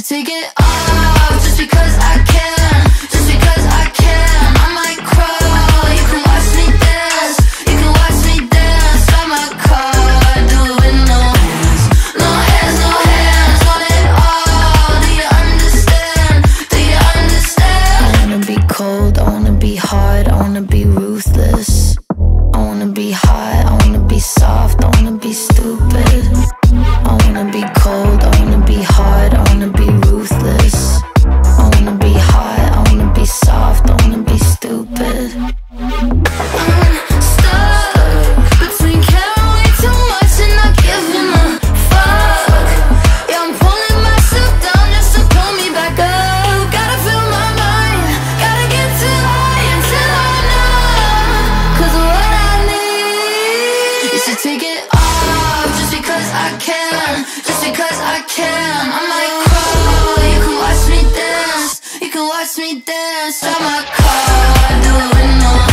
take it off just because I can, just because I can. I might crawl, you can watch me dance, you can watch me dance. I might call, do it with no hands, no hands, no hands on it all. Do you understand? Do you understand? I wanna be cold, I wanna be hard, I wanna be ruthless. I wanna be hot, I wanna be soft, I wanna be stupid. I wanna be cold, I wanna be hard, I wanna be ruthless. I wanna be hot, I wanna be soft, I wanna be stupid. I'm stuck between caring way too much and not giving a fuck. Yeah, I'm pulling myself down just to pull me back up. Gotta fill my mind, gotta get too high until I'm numb. 'Cause what I need is to take it off just because I can, just because I can. I might crawl, you can watch me dance, you can watch me dance. I might call, do it with no